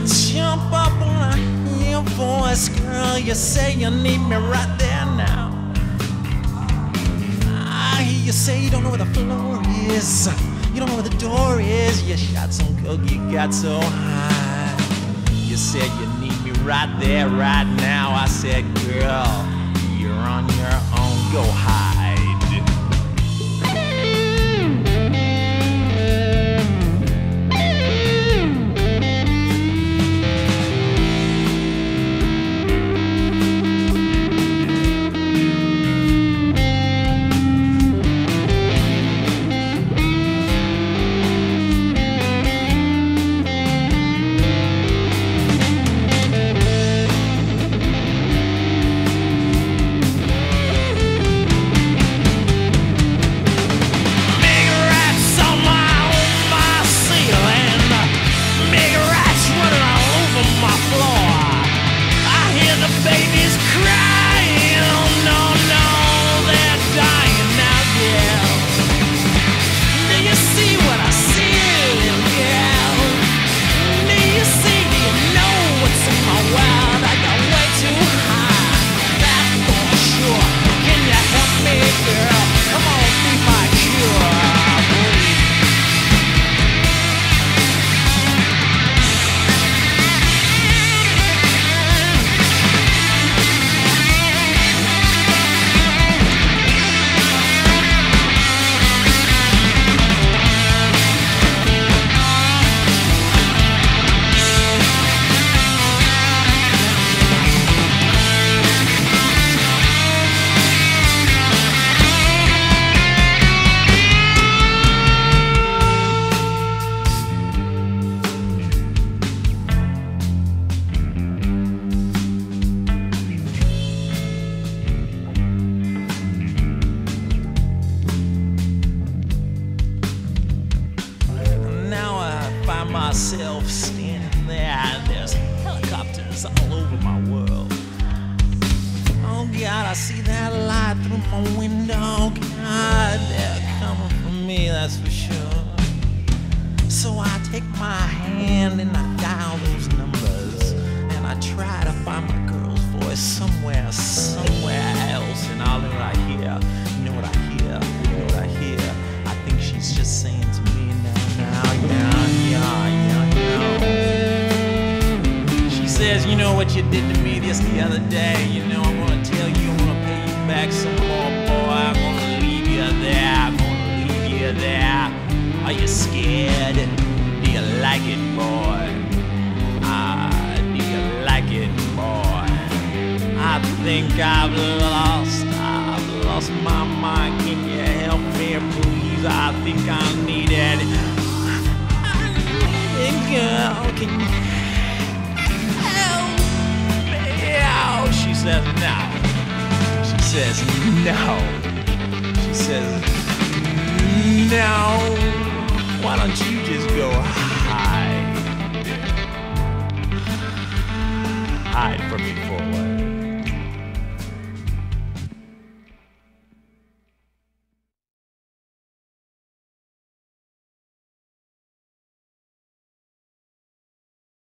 jump up when I hear your voice, girl. You say you need me right there now. I hear you say you don't know where the floor is, you don't know where the door is. You shot some coke, you got so high. You said you need me right there, right now. I said, girl, you're on your own, go hide. Myself standing there, there's helicopters all over my world. Oh God, I see that light through my window. God, they're coming for me, that's for sure. So I take my hand and I dial those numbers, and I try to find my girl's voice somewhere else. And all that I hear, you know what I hear, you know what I hear. I think she's just saying to me now, yeah. She says, you know what you did to me just the other day. You know, I'm gonna tell you, I'm gonna pay you back some more, boy. I'm gonna leave you there, I'm gonna leave you there. Are you scared? Do you like it, boy? Do you like it, boy? I think I've lost my mind. Can you help me, please? I think I need it. Girl, can you help me out? She says no. She says no. She says no. Why don't you just go